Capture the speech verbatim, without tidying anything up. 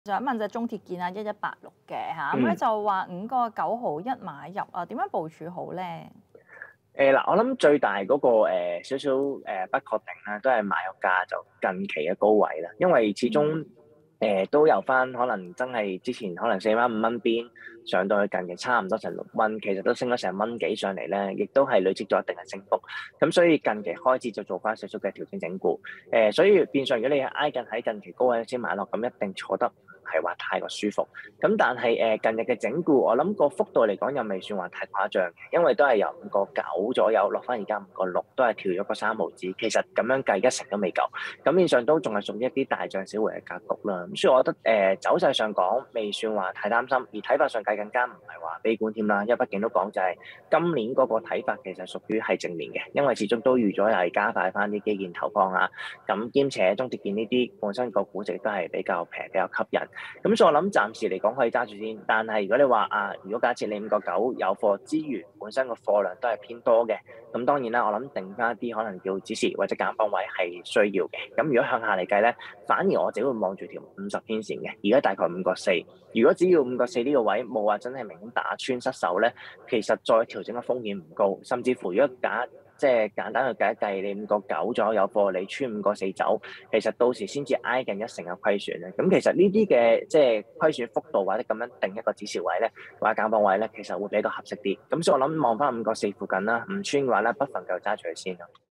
想問隻中鐵建啊，一一八六嘅嚇，咁咧嗯。 就話五個九毫一買入啊，點樣部署好咧？ 誒嗱，我諗最大嗰、個誒少少誒不確定啦，都係買個價就近期嘅高位啦。因為始終誒、 嗯。 呃、都有翻可能真係之前可能四蚊五蚊邊上到去近期差唔多成六蚊，其實都升咗成蚊幾上嚟咧，亦都係累積咗一定嘅升幅。咁所以近期開始就做翻少少嘅調整整固。誒、呃，所以變相如果你係挨近喺近期高位先買落，咁一定坐得唔係話太過舒服。咁但係誒、呃、近日嘅整固，我諗個幅度嚟講又未算話太誇張嘅，因為都係由五個九左右落翻而家五個六，都係調咗個三毫子。其實咁樣計一成都未夠，咁面上都仲係屬於一啲大漲小回嘅格局啦。咁所以我覺得誒、呃、走勢上講未算話太擔心，而睇法上計更加唔係話悲觀添啦。因為畢竟都講就係今年嗰個睇法其實屬於係正面嘅，因為始終都預咗係加快翻啲基建投放啊，咁兼且中鐵建呢啲本身個估值都係比較平比較吸引。咁所以我諗暫時嚟講可以揸住先，但係如果你話啊，如果假設你五個九有貨之餘，本身個貨量都係偏多嘅，咁當然啦，我諗定翻一啲可能叫指示或者減磅位係需要嘅。咁如果向下嚟計咧，反而我自己會望住條五十天線嘅，而家大概五個四。如果只要五個四呢個位冇話真係明顯打穿失手咧，其實再調整嘅風險唔高，甚至乎如果假即係簡單去計一計，你五個九左右有貨，你穿五個四走，其實到時先至挨近一成嘅虧損咧。咁其實呢啲嘅即係虧損幅度或者咁樣定一個指示位咧，或者減磅位咧，其實會比較合適啲。咁所以我諗望翻五個四附近啦，唔穿嘅話咧，不妨就揸住佢先咯。